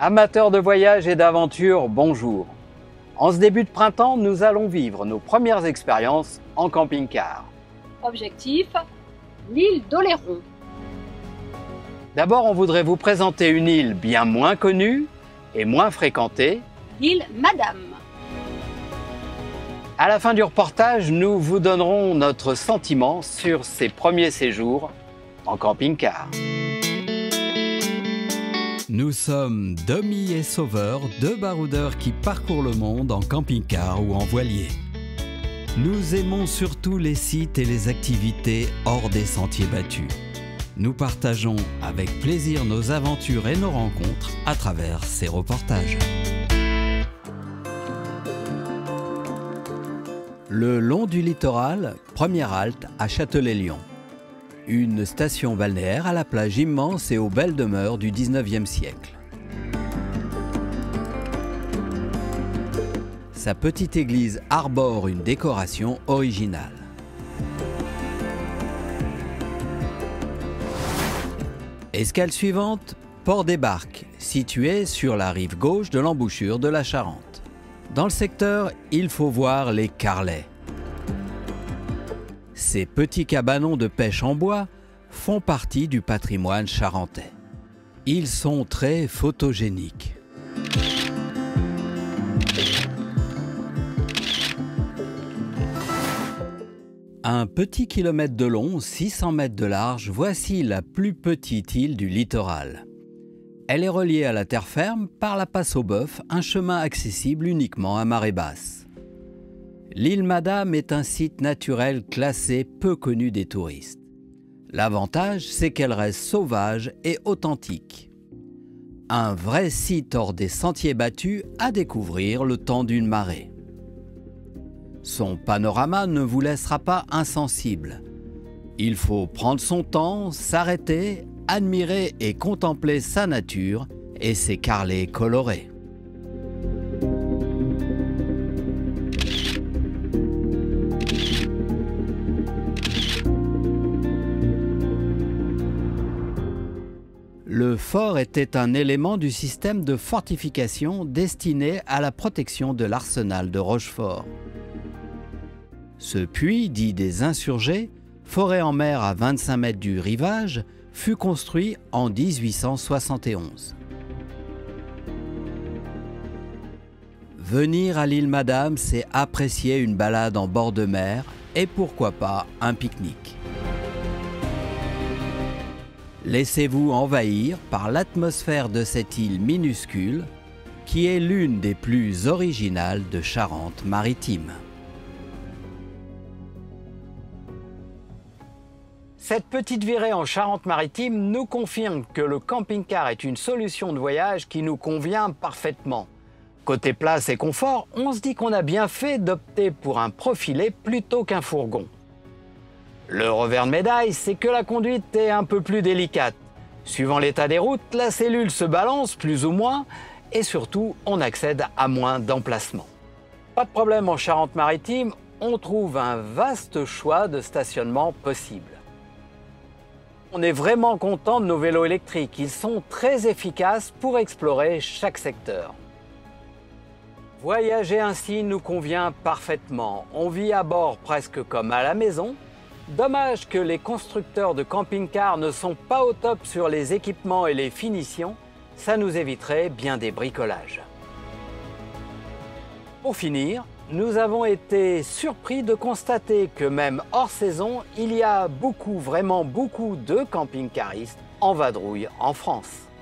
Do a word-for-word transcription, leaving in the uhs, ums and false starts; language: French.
Amateurs de voyage et d'aventure, bonjour. En ce début de printemps, nous allons vivre nos premières expériences en camping-car. Objectif, l'île d'Oléron. D'abord, on voudrait vous présenter une île bien moins connue et moins fréquentée. L'île Madame. À la fin du reportage, nous vous donnerons notre sentiment sur ces premiers séjours en camping-car. Nous sommes Domi et Sauveur, deux baroudeurs qui parcourent le monde en camping-car ou en voilier. Nous aimons surtout les sites et les activités hors des sentiers battus. Nous partageons avec plaisir nos aventures et nos rencontres à travers ces reportages. Le long du littoral, première halte à Châtelet-Lion. Une station balnéaire à la plage immense et aux belles demeures du dix-neuvième siècle. Sa petite église arbore une décoration originale. Escale suivante, Port des Barques, situé sur la rive gauche de l'embouchure de la Charente. Dans le secteur, il faut voir les Carlets. Ces petits cabanons de pêche en bois font partie du patrimoine charentais. Ils sont très photogéniques. Un petit kilomètre de long, six cents mètres de large, voici la plus petite île du littoral. Elle est reliée à la terre ferme par la passe aux bœufs, un chemin accessible uniquement à marée basse. L'île Madame est un site naturel classé peu connu des touristes. L'avantage, c'est qu'elle reste sauvage et authentique. Un vrai site hors des sentiers battus à découvrir le temps d'une marée. Son panorama ne vous laissera pas insensible. Il faut prendre son temps, s'arrêter, admirer et contempler sa nature et ses carrelets colorés. Le fort était un élément du système de fortification destiné à la protection de l'arsenal de Rochefort. Ce puits, dit des insurgés, foré en mer à vingt-cinq mètres du rivage, fut construit en mille huit cent soixante et onze. Venir à l'île Madame, c'est apprécier une balade en bord de mer et pourquoi pas un pique-nique. Laissez-vous envahir par l'atmosphère de cette île minuscule qui est l'une des plus originales de Charente-Maritime. Cette petite virée en Charente-Maritime nous confirme que le camping-car est une solution de voyage qui nous convient parfaitement. Côté place et confort, on se dit qu'on a bien fait d'opter pour un profilé plutôt qu'un fourgon. Le revers de médaille, c'est que la conduite est un peu plus délicate. Suivant l'état des routes, la cellule se balance plus ou moins et surtout, on accède à moins d'emplacements. Pas de problème en Charente-Maritime, on trouve un vaste choix de stationnement possible. On est vraiment content de nos vélos électriques, ils sont très efficaces pour explorer chaque secteur. Voyager ainsi nous convient parfaitement, on vit à bord presque comme à la maison. Dommage que les constructeurs de camping-cars ne sont pas au top sur les équipements et les finitions, ça nous éviterait bien des bricolages. Pour finir, nous avons été surpris de constater que même hors saison, il y a beaucoup, vraiment beaucoup de camping-caristes en vadrouille en France.